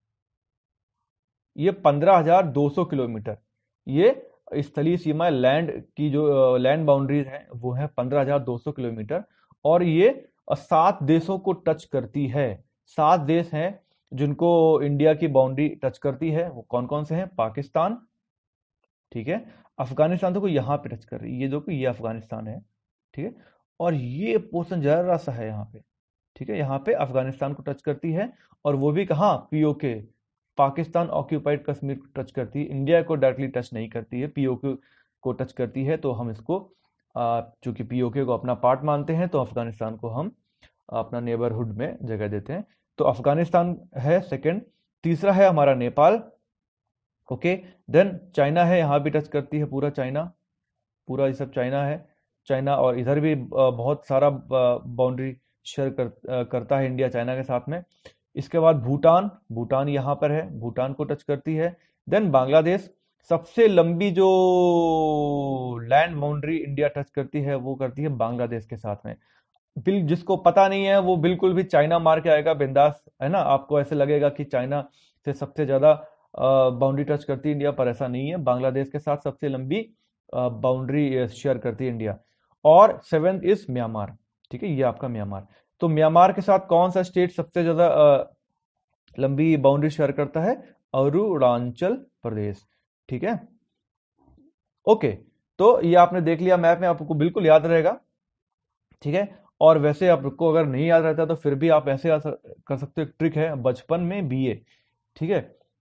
ये पंद्रह हजार दो सौ किलोमीटर, ये स्थलीय सीमा लैंड की जो लैंड बाउंड्रीज है वो है पंद्रह हजार दो सौ किलोमीटर, और ये अ, सात देशों को टच करती है। सात देश हैं जिनको इंडिया की बाउंड्री टच करती है, वो कौन कौन से हैं, पाकिस्तान, ठीक है, अफगानिस्तान तो को यहाँ पे टच कर रही है, ये देखो ये अफगानिस्तान है, ठीक है, और ये पोर्शन जरा सा है यहाँ पे, ठीक है, यहाँ पे अफगानिस्तान को टच करती है, और वो भी कहाँ, पीओके, पाकिस्तान ऑक्यूपाइड कश्मीर को टच करती है, इंडिया को डायरेक्टली टच नहीं करती है, पीओके को टच करती है। तो हम इसको आ, चूंकि पीओके को अपना पार्ट मानते हैं, तो अफगानिस्तान को हम अपना नेबरहुड में जगह देते हैं। तो अफगानिस्तान है सेकंड। तीसरा है हमारा नेपाल, ओके। देन चाइना है, यहाँ भी टच करती है पूरा चाइना, पूरा ये सब चाइना है, चाइना, और इधर भी अ, बहुत सारा बाउंड्री शेयर कर, अ, करता है इंडिया चाइना के साथ में। इसके बाद भूटान, भूटान यहाँ पर है, भूटान को टच करती है। देन बांग्लादेश, सबसे लंबी जो लैंड बाउंड्री इंडिया टच करती है वो करती है बांग्लादेश के साथ में। बिल जिसको पता नहीं है वो बिल्कुल भी चाइना मार के आएगा बिंदास, है ना, आपको ऐसे लगेगा कि चाइना से सबसे ज्यादा बाउंड्री टच करती है इंडिया, पर ऐसा नहीं है, बांग्लादेश के साथ सबसे लंबी बाउंड्री शेयर करती है इंडिया। और सेवेंथ इज म्यांमार, ठीक है, ये आपका म्यांमार। तो म्यांमार के साथ कौन सा स्टेट सबसे ज्यादा अ, लंबी बाउंड्री शेयर करता है, अरुणाचल प्रदेश, ठीक है, ओके। तो ये आपने देख लिया मैप में, आपको बिल्कुल याद रहेगा, ठीक है। और वैसे आपको अगर नहीं याद रहता तो फिर भी आप ऐसे कर सकते हो, ट्रिक है बचपन में बीए, ठीक है।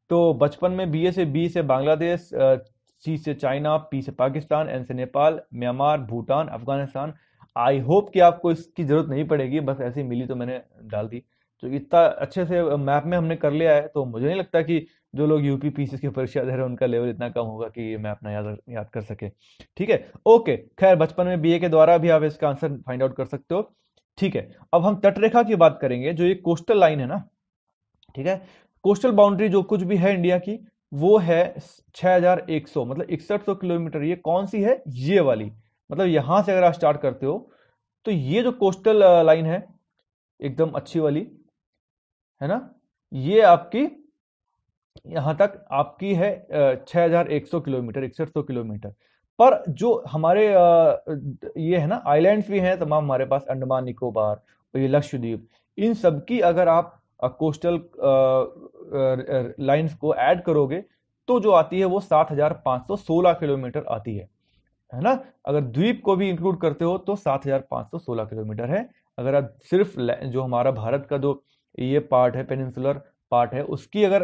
तो बचपन में बी ए से बी से बांग्लादेश, सी से चाइना, पी से पाकिस्तान, एन से Nepal, Myanmar, Bhutan, Afghanistan. I hope कि आपको इसकी जरूरत नहीं पड़ेगी, बस ऐसे ही मिली तो मैंने डाल दी। तो इतना अच्छे से मैप में हमने कर लिया है, तो मुझे नहीं लगता कि जो लोग यूपी पीसीएस की परीक्षा दे रहे हैं उनका लेवल इतना कम होगा कि ये मैप ना याद याद कर सके। ठीक है, ओके। खैर, बचपन में बीए के द्वारा भी आप इसका आंसर फाइंड आउट कर सकते हो। ठीक है, अब हम तटरेखा की बात करेंगे, जो ये कोस्टल लाइन है ना। ठीक है, कोस्टल बाउंड्री जो कुछ भी है इंडिया की, वो है छह हज़ार एक सौ, मतलब इकसठ सौ किलोमीटर। ये कौन सी है? ये वाली। मतलब यहां से अगर आप स्टार्ट करते हो तो ये जो कोस्टल लाइन है एकदम अच्छी वाली, है ना, ये आपकी यहां तक आपकी है छह हज़ार एक सौ किलोमीटर, इकसठ सौ किलोमीटर। पर जो हमारे अ, ये है ना, आइलैंड्स भी हैं तमाम हमारे पास, अंडमान निकोबार और ये लक्षद्वीप, इन सब की अगर आप कोस्टल लाइंस को ऐड करोगे तो जो आती है वो सात हज़ार पाँच सौ सोलह किलोमीटर आती है है ना। अगर द्वीप को भी इंक्लूड करते हो तो सात हज़ार पाँच सौ सोलह किलोमीटर है। अगर आप सिर्फ जो हमारा भारत का जो ये पार्ट है, पेनिनसुलर पार्ट है, उसकी अगर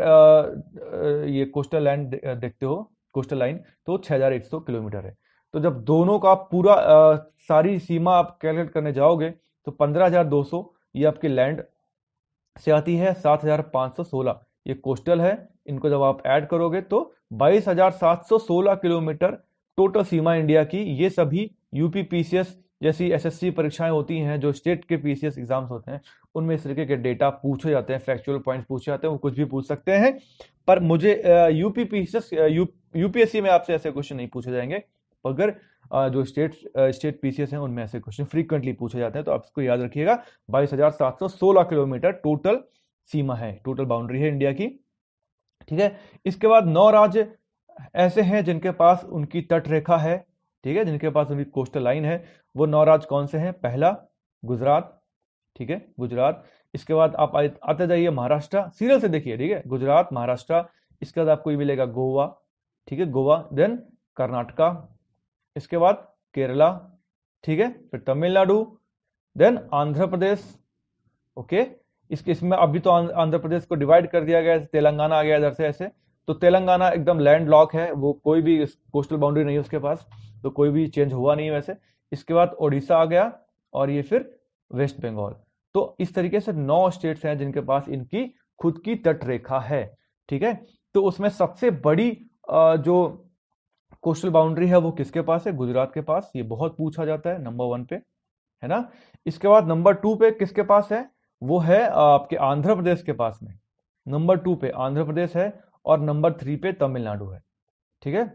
आ, ये कोस्टल लैंड देखते हो, कोस्टल लाइन, तो छह हज़ार एक सौ किलोमीटर है। तो जब दोनों का पूरा आ, सारी सीमा आप कैलकुलेट करने जाओगे तो पंद्रह हज़ार दो सौ ये आपके लैंड से आती है, सात हज़ार पाँच सौ सोलह ये कोस्टल है। इनको जब आप ऐड करोगे तो बाईस हज़ार सात सौ सोलह किलोमीटर टोटल सीमा इंडिया की। ये सभी यूपी पीसीएस जैसी एसएससी परीक्षाएं होती हैं, जो स्टेट के पीसीएस एग्जाम्स होते हैं, उनमें इस तरीके के डेटा पूछे जाते हैं, फैक्चुअल पॉइंट्स पूछे जाते हैं, वो कुछ भी पूछ सकते हैं। पर मुझे यूपी पीसीएस यूपीएससी में आपसे ऐसे क्वेश्चन नहीं पूछे जाएंगे, मगर जो स्टेट स्टेट पीसीएस हैं उनमें ऐसे क्वेश्चन फ्रीक्वेंटली पूछे जाते हैं। तो आप इसको याद रखिएगा, बाईस हज़ार सात सौ सोलह किलोमीटर टोटल सीमा है, टोटल बाउंड्री है इंडिया की। ठीक है, इसके बाद नौ राज्य ऐसे हैं जिनके पास उनकी तट रेखा है। ठीक है, जिनके पास उनकी कोस्टल लाइन है। वो नौ राज्य कौन से हैं? पहला गुजरात। ठीक है, गुजरात। इसके बाद आप आते जाइए महाराष्ट्र, सीरियल से देखिए। ठीक है, गुजरात, महाराष्ट्र। इसके बाद आपको ये मिलेगा गोवा। ठीक है, गोवा। देन कर्नाटका, इसके बाद केरला। ठीक है, फिर तमिलनाडु, देन आंध्र प्रदेश। ओके, इसके इसमें अभी तो आंध्र प्रदेश को डिवाइड कर दिया गया है, तेलंगाना आ गया इधर से ऐसे। तो तेलंगाना एकदम लैंड लॉक है, वो कोई भी कोस्टल बाउंड्री नहीं है उसके पास, तो कोई भी चेंज हुआ नहीं वैसे। इसके बाद ओडिशा आ गया, और ये फिर वेस्ट बंगाल। तो इस तरीके से नौ स्टेट्स हैं जिनके पास इनकी खुद की तट रेखा है। ठीक है, तो उसमें सबसे बड़ी जो कोस्टल बाउंड्री है वो किसके पास है? गुजरात के पास। ये बहुत पूछा जाता है, नंबर वन पे, है ना। इसके बाद नंबर टू पे किसके पास है? वो है आपके आंध्र प्रदेश के पास में। नंबर टू पे आंध्र प्रदेश है, और नंबर थ्री पे तमिलनाडु है। ठीक है,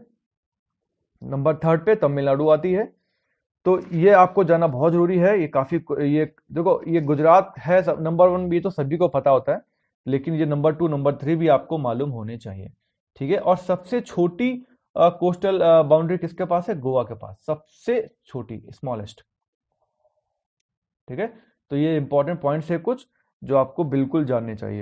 नंबर थर्ड पे तमिलनाडु आती है। तो ये आपको जानना बहुत जरूरी है। ये काफी, ये देखो, ये गुजरात है नंबर वन भी, तो सभी को पता होता है, लेकिन ये नंबर टू, नंबर थ्री भी आपको मालूम होने चाहिए। ठीक है, और सबसे छोटी कोस्टल बाउंड्री किसके पास है? गोवा के पास, सबसे छोटी, स्मॉलेस्ट। ठीक है, तो ये इंपॉर्टेंट पॉइंट्स है कुछ जो आपको बिल्कुल जानने चाहिए।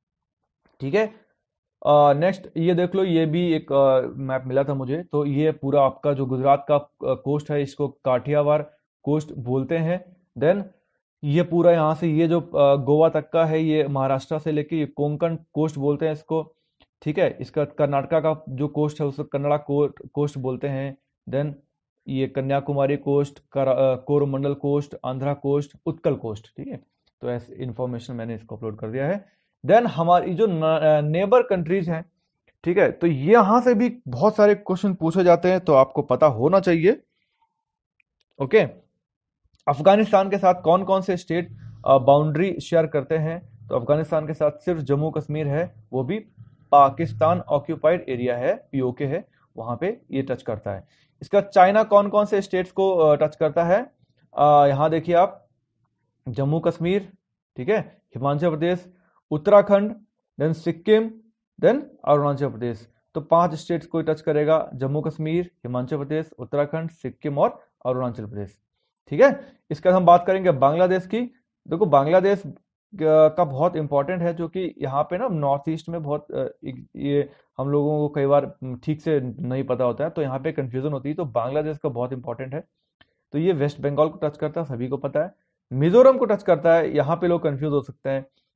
ठीक है, नेक्स्ट ये देख लो, ये भी एक मैप मिला था मुझे। तो ये पूरा आपका जो गुजरात का कोस्ट है, इसको काठियावाड़ कोस्ट बोलते हैं। देन ये पूरा यहाँ से ये जो गोवा तक का है, ये महाराष्ट्र से लेके ये कोंकण कोस्ट बोलते हैं इसको। ठीक है, इसका कर्नाटका का जो कोस्ट है उसको कन्नड़ा कोस्ट बोलते हैं। देन ये Kanyakumari coast, Coromandel coast, Andhra coast, Utkal coast. ठीक है, तो ऐसे इन्फॉर्मेशन मैंने इसको अपलोड कर दिया है। देन हमारी जो नेबर कंट्रीज हैं, ठीक है, तो यहां से भी बहुत सारे क्वेश्चन पूछे जाते हैं, तो आपको पता होना चाहिए। ओके, अफगानिस्तान के साथ कौन कौन से स्टेट बाउंड्री शेयर करते हैं? तो अफगानिस्तान के साथ सिर्फ जम्मू कश्मीर है, वो भी पाकिस्तान ऑक्यूपाइड एरिया है, पीओके है, वहां पे ये टच करता है। इसका चाइना कौन कौन से स्टेट्स को टच करता है? यहां देखिए आप, जम्मू कश्मीर, ठीक है, हिमाचल प्रदेश, उत्तराखंड, देन सिक्किम, देन अरुणाचल प्रदेश। तो पांच स्टेट्स को टच करेगा, जम्मू कश्मीर, हिमाचल प्रदेश, उत्तराखंड, सिक्किम और अरुणाचल प्रदेश। ठीक है, इसका हम बात करेंगे बांग्लादेश की। देखो, बांग्लादेश का बहुत इंपॉर्टेंट है, जो कि यहाँ पे ना नॉर्थ ईस्ट में बहुत ये हम लोगों को कई बार ठीक से नहीं पता होता है, तो यहाँ पे कंफ्यूजन होती है। तो बांग्लादेश का बहुत इंपॉर्टेंट है। तो ये वेस्ट बंगाल को टच करता है, सभी को पता है। मिजोरम को टच करता है, यहाँ पे लोग कंफ्यूज हो सकते हैं।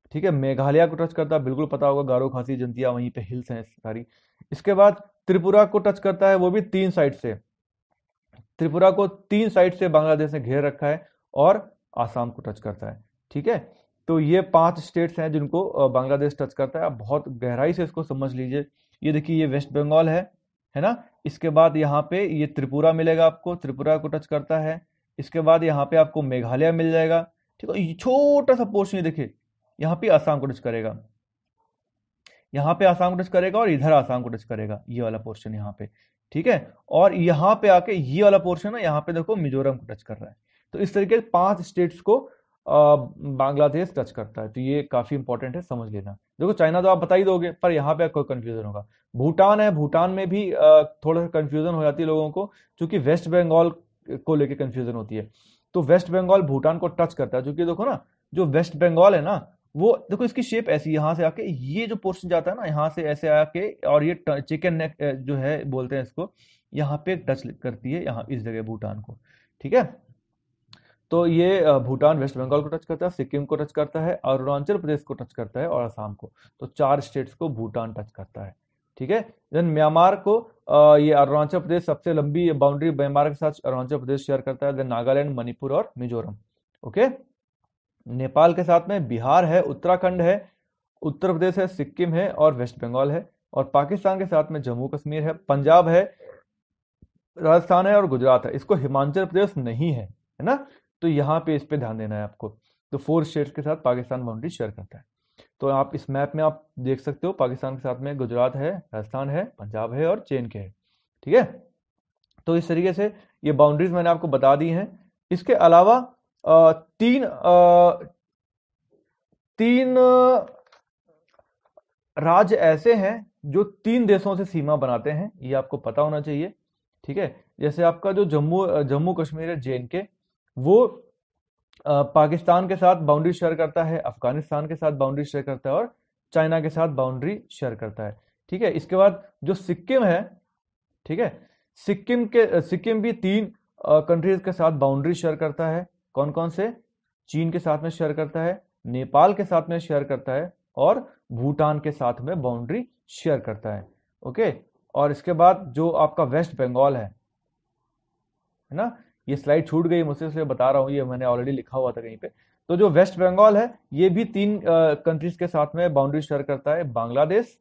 ठीक है। मेघालय को टच करता है, बिल्कुल पता होगा, गारो खासी जंतिया वहीं पे हिल्स हैं सारी। इसके बाद त्रिपुरा को टच करता है, वो भी तीन साइड से, त्रिपुरा को तीन साइड से बांग्लादेश ने घेर रखा है, और आसाम को टच करता है। ठीक है, तो ये पांच स्टेट्स हैं जिनको अ, बांग्लादेश टच करता है। आप बहुत गहराई से इसको समझ लीजिए। ये देखिए, ये वेस्ट बंगाल है है ना। इसके बाद यहाँ पे ये त्रिपुरा मिलेगा आपको, त्रिपुरा को टच करता है। इसके बाद यहाँ पे आपको मेघालय मिल जाएगा। ठीक है, ये छोटा सा पोर्शन ये देखिए, यहाँ पे आसाम को टच करेगा, यहाँ पे आसाम को टच करेगा, और इधर आसाम को टच करेगा, ये वाला पोर्शन यहाँ पे। ठीक है, और यहाँ पे आके ये वाला पोर्शन है, यहाँ पे देखो मिजोरम को टच कर रहा है। तो इस तरीके से पांच स्टेट्स को अ, बांग्लादेश टच करता है। तो ये काफी इंपॉर्टेंट है, समझ लेना। देखो चाइना तो आप बता ही दोगे, पर यहाँ पे कोई कंफ्यूजन होगा। भूटान है, भूटान में भी अ, थोड़ा सा कंफ्यूजन हो जाती है लोगों को, क्योंकि वेस्ट बंगाल को लेके कंफ्यूजन होती है। तो वेस्ट बंगाल भूटान को टच करता है, क्योंकि देखो ना, जो वेस्ट बंगाल है ना, वो देखो इसकी शेप ऐसी, यहां से आके ये जो पोर्शन जाता है ना, यहां से ऐसे आके, और ये चिकन नेक जो है बोलते हैं इसको, यहाँ पे टच करती है, यहाँ इस जगह भूटान को। ठीक है, तो ये अ, भूटान वेस्ट बंगाल को टच करता है, सिक्किम को टच करता है, अरुणाचल प्रदेश को टच करता है, और असम को। तो चार स्टेट्स को भूटान टच करता है। ठीक है, देन म्यांमार को अ, ये अरुणाचल प्रदेश सबसे लंबी बाउंड्री म्यांमार के साथ अरुणाचल प्रदेश शेयर करता है, देन नागालैंड, मणिपुर और मिजोरम। ओके, नेपाल के साथ में बिहार है, उत्तराखंड है, उत्तर प्रदेश है, सिक्किम है, और वेस्ट बंगाल है। और पाकिस्तान के साथ में जम्मू कश्मीर है, पंजाब है, राजस्थान है, और गुजरात है। इसको हिमाचल प्रदेश नहीं है, है ना। तो यहाँ पे इस पे ध्यान देना है आपको। तो फोर स्टेट्स के साथ पाकिस्तान बाउंड्री शेयर करता है। तो आप इस मैप में आप देख सकते हो, पाकिस्तान के साथ में गुजरात है, राजस्थान है, पंजाब है, और जे एंड के है। ठीक है, तो इस तरीके से ये बाउंड्रीज मैंने आपको बता दी हैं। इसके अलावा अ, तीन अ, तीन राज्य ऐसे हैं जो तीन देशों से सीमा बनाते हैं, ये आपको पता होना चाहिए। ठीक है, जैसे आपका जो जम्मू जम्मू कश्मीर है, जे एंड के, वो अ, पाकिस्तान के साथ बाउंड्री शेयर करता है, अफगानिस्तान के साथ बाउंड्री शेयर करता है, और चाइना के साथ बाउंड्री शेयर करता है। ठीक है, इसके बाद जो सिक्किम है, ठीक है, सिक्किम के सिक्किम भी तीन कंट्रीज के साथ बाउंड्री शेयर करता है। कौन कौन से? चीन के साथ में शेयर करता है, नेपाल के साथ में शेयर करता है, और भूटान के साथ में बाउंड्री शेयर करता है। ओके, और इसके बाद जो आपका वेस्ट बंगाल है है ना, ये स्लाइड छूट गई मुझसे, इसलिए बता रहा हूं, ये मैंने ऑलरेडी लिखा हुआ था कहीं पे। तो जो वेस्ट बंगाल है, ये भी तीन कंट्रीज के साथ में बाउंड्री शेयर करता है, बांग्लादेश,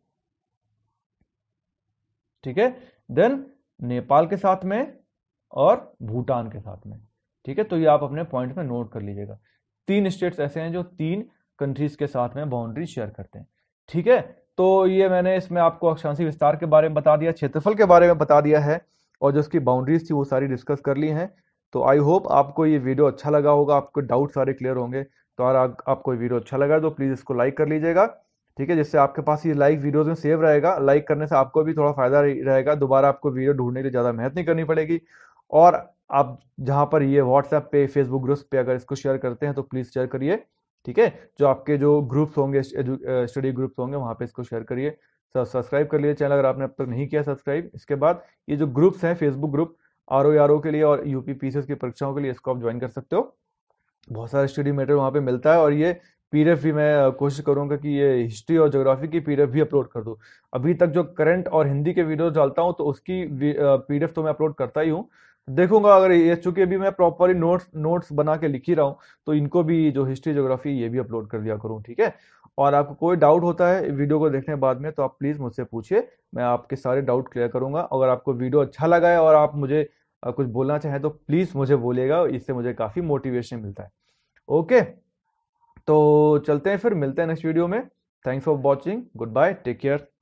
ठीक है, देन नेपाल के साथ में, और भूटान के साथ में। ठीक है, तो ये आप अपने पॉइंट में नोट कर लीजिएगा। तीन स्टेट्स ऐसे हैं जो तीन कंट्रीज के साथ में बाउंड्री शेयर करते हैं। ठीक है, तो ये मैंने इसमें आपको अक्षांशीय विस्तार के बारे में बता दिया, क्षेत्रफल के बारे में बता दिया है, और जो उसकी बाउंड्रीज थी वो सारी डिस्कस कर ली हैं। तो आई होप आपको ये वीडियो अच्छा लगा होगा, आपको डाउट सारे क्लियर होंगे। तो अगर आप, आपको वीडियो अच्छा लगा तो प्लीज़ इसको लाइक कर लीजिएगा। ठीक है, जिससे आपके पास ये लाइक वीडियोस में सेव रहेगा। लाइक करने से आपको भी थोड़ा फायदा रहेगा, दोबारा आपको वीडियो ढूंढने के लिए ज़्यादा मेहनत नहीं करनी पड़ेगी। और आप जहाँ पर ये व्हाट्सएप पे, फेसबुक ग्रुप्स पे अगर इसको शेयर करते हैं तो प्लीज़ शेयर करिए। ठीक है, जो आपके जो ग्रुप्स होंगे, स्टडी ग्रुप्स होंगे, वहाँ पे इसको शेयर करिए। सब्सक्राइब कर लीजिए चैनल अगर आपने अब तक नहीं किया सब्सक्राइब। इसके बाद ये जो ग्रुप्स हैं, Facebook group R O R O के लिए और यूपी पीसीएस की परीक्षाओं के लिए, इसको आप ज्वाइन कर सकते हो। बहुत सारे स्टडी मटेरियल वहाँ पे मिलता है, और ये पीडीएफ भी मैं कोशिश करूंगा कि ये हिस्ट्री और ज्योग्राफी की पीडीएफ भी अपलोड कर दूं। अभी तक जो करंट और हिंदी के वीडियोस डालता हूं तो उसकी पीडीएफ तो मैं अपलोड करता ही हूं। देखूंगा अगर ये, चूंकि अभी मैं प्रॉपरली नोट्स नोट्स बना के लिख ही रहा हूं, तो इनको भी, जो हिस्ट्री ज्योग्राफी, ये भी अपलोड कर दिया करूँ। ठीक है, और आपको कोई डाउट होता है वीडियो को देखने बाद में तो आप प्लीज़ मुझसे पूछिए, मैं आपके सारे डाउट क्लियर करूंगा। अगर आपको वीडियो अच्छा लगा है और आप मुझे कुछ बोलना चाहें तो प्लीज़ मुझे बोलिएगा, इससे मुझे काफ़ी मोटिवेशन मिलता है। ओके, तो चलते हैं, फिर मिलते हैं नेक्स्ट वीडियो में। Thanks for watching, goodbye, take care.